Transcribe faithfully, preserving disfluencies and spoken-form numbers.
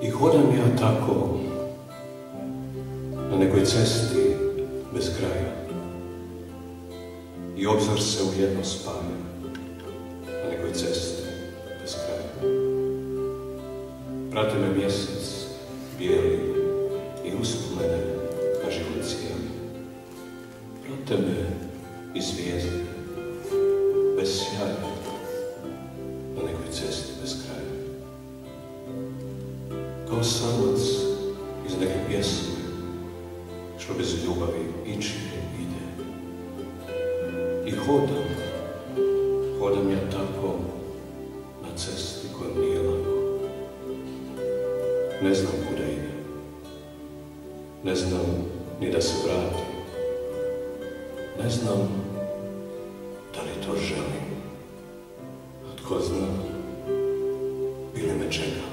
I hodam ja tako na nekoj cesti bez kraja i obzor se u jedno spaja na nekoj cesti bez kraja. Prate me mjesec bijeli i uspomene na život cijeli. Prate me i zvijezde bez sjaja na nekoj cesti bez kraja. Kao samac iz neke pjesme što bez ljubavi ičije ide. I hodam, hodam ja tako na cesti kojom nije lako. Ne znam kuda ide, ne znam ni da se vratim, ne znam da li to želim, a tko zna, ili me čeka.